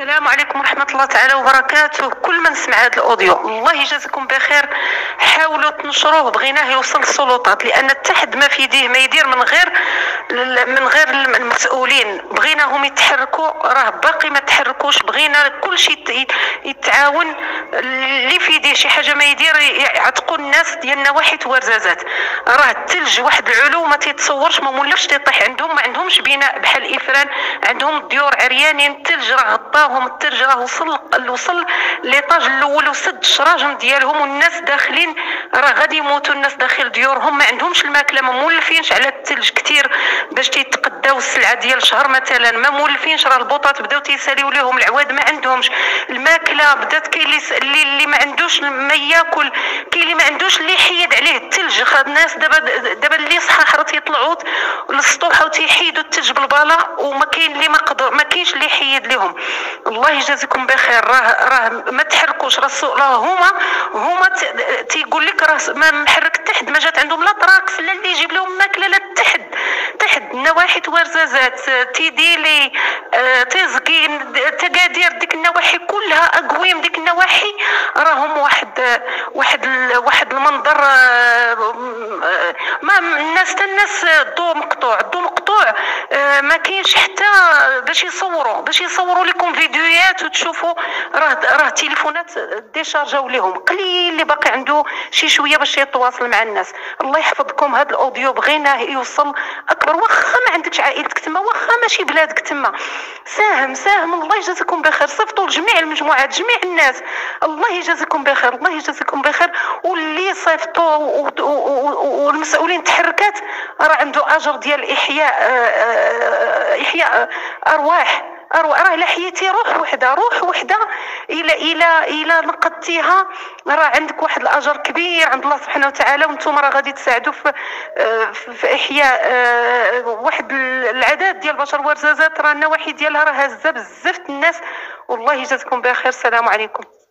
السلام عليكم ورحمة الله تعالى وبركاته. كل من سمع هذا الأوديو الله يجازيكم بخير، حاولوا تنشروه، بغيناه يوصل للسلطات، لأن التحد ما في يديه ما يدير من غير المسؤولين. بغيناهم يتحركوا، راه باقي ما تحركوش. بغينا كل شيء يتعاون، اللي في يديه شي حاجة ما يدير يعتقوا الناس ديال نواحي ورزازات. راه الثلج واحد العلو ما تيتصورش، ما مولاش تيطيح عندهم، ما عندهمش بناء بحال إفران، عندهم الديور عريانين. الثلج راه غطاهم، الثلج راه وصل ليطاج الاول وسد الشراجم ديالهم، والناس داخلين راه غادي يموتوا. الناس داخل ديورهم ما عندهمش الماكله، ما مولفينش على الثلج كثير باش تيتقداو السلعه ديال شهر مثلا، ما مولفينش. راه البوطات بداو تيساليو ليهم العواد، ما عندهمش الماكله. بدات كاين اللي ما عندوش ما ياكل، كاين اللي ما عندوش اللي يحيد عليه الثلج. الناس دابا اللي صحاح راه تيطلعوا للسطوحه وتيحيدوا الثلج بالبالا، وما كاين اللي ما كاينش اللي يحيد لهم. الله يجازيكم بخير. راه ما تحركوش، راه هما تيقول لك راه ما محرك التحد، ما جات عندهم لا طراكس لا اللي يجيب لهم ماكله لا تحد نواحي ورزازات تيديلي تزكين تقادير، ديك النواحي كلها اقويم. ديك النواحي راهم واحد المنظر، ما الناس الضوء مقطوع، ما كاينش حتى باش يصوروا لكم فيديوهات وتشوفوا. راه تليفونات ديشارجاو لهم، قليل اللي باقي عنده شي شويه باش يتواصل مع الناس. الله يحفظكم. هذا الاوديو بغيناه يوصل اكبر، واخا ما عندكش عائلتك تما، واخا ماشي بلادك تما، ساهم. الله يجازيكم بخير. صيفطوا لجميع المجموعات، جميع الناس. الله يجازيكم بخير، الله يجازيكم بخير. واللي صيفطوا والمسؤولين تحركات راه عنده اجر ديال احياء ارواح. راه الا حييتي روح وحده الى نقدتيها، راه عندك واحد الاجر كبير عند الله سبحانه وتعالى. وانتم راه غادي تساعدوا في احياء واحد العدد ديال البشر ورزازات، راه النواحي ديالها راه هزه بزاف الناس. والله يجازيكم بخير. السلام عليكم.